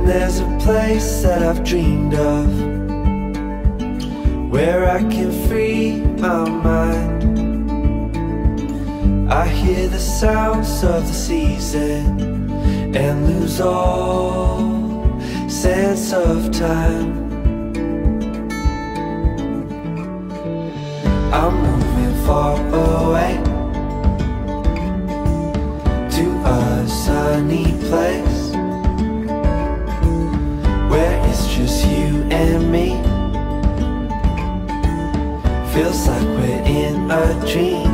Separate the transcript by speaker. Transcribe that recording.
Speaker 1: there's a place that I've dreamed of, where I can free my mind. I hear the sounds of the season and lose all sense of time. I'm moving far away to a sunny place where it's just you and me. Feels like we're in a dream.